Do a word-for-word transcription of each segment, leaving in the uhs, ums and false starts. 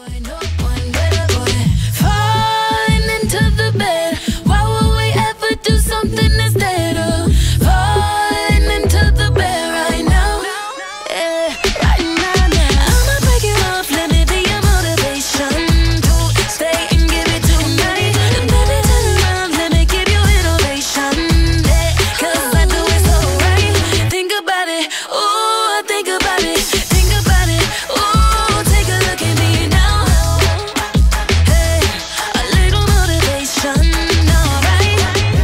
boy, no one better boy. Falling into the bed. Why would we ever do something instead of falling into the bed right now? Yeah, right now, now. I'ma break it off, let me be your motivation to stay and give it tonight. And baby, turn around, let me give you innovation. Yeah, cause I do it so right. Think about it, ooh, think about it. Think about it, ooh, take a look at me now. Hey, a little motivation, alright.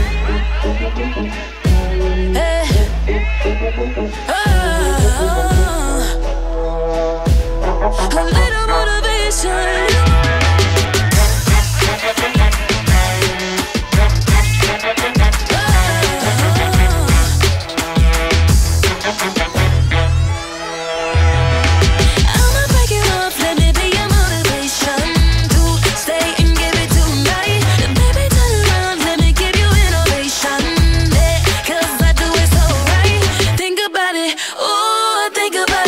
Hey, oh, a little motivation. I'ma break it off, let me be your motivation to stay and give it tonight. And baby, turn around, let me give you innovation. Yeah, cause I do it so right. Think about it, ooh, think about it.